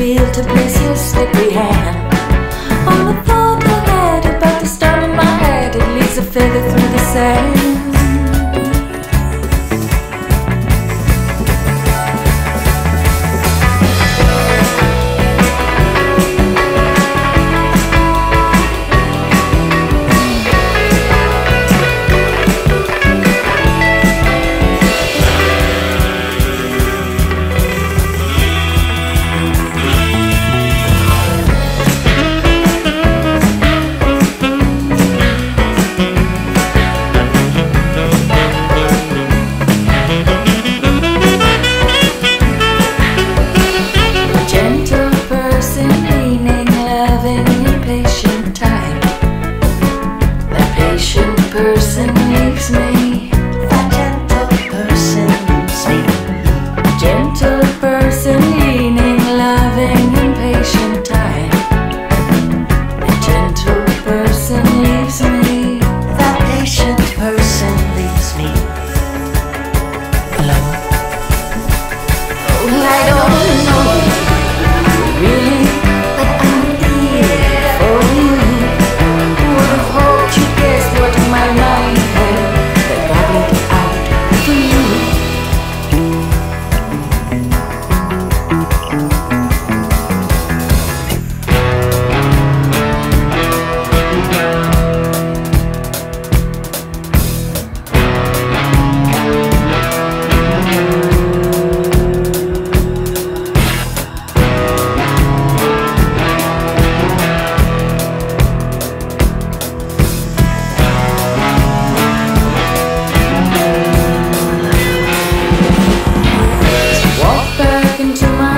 feel to place your slippery hand on the thought I had about the storm in my head. It leaves a feather through the sand. Person leaves me. That gentle person leaves me. Gentle person, leaning, loving, impatient time. A gentle person leaves me. That patient person leaves me. Alone. Oh, I don't know really, but I'm here for you. Would have hoped you guessed what my mind had that bubbled out for you. Into my